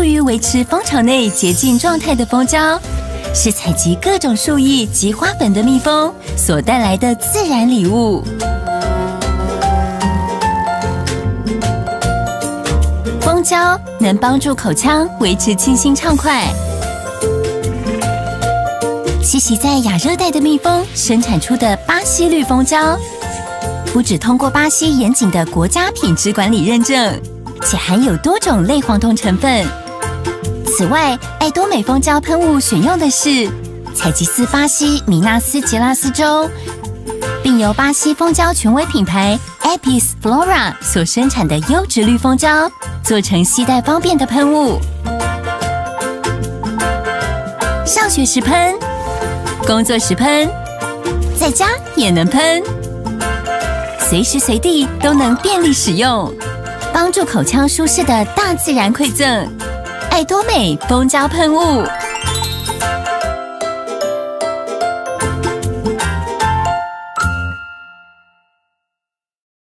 于维持蜂巢内洁净状态的蜂胶，是采集各种树液及花粉的蜜蜂所带来的自然礼物。蜂胶能帮助口腔维持清新畅快。栖息在亚热带的蜜蜂生产出的巴西绿蜂胶，不只通过巴西严谨的国家品质管理认证，且含有多种类黄酮成分。此外，爱多美蜂胶喷雾选用的是采集自巴西米纳斯吉拉斯州，并由巴西蜂胶权威品牌 Apis Flora 所生产的优质绿蜂胶，做成携带方便的喷雾。上学时喷，工作时喷，在家也能喷，随时随地都能便利使用，帮助口腔舒适的大自然馈赠。爱多美蜂胶喷雾。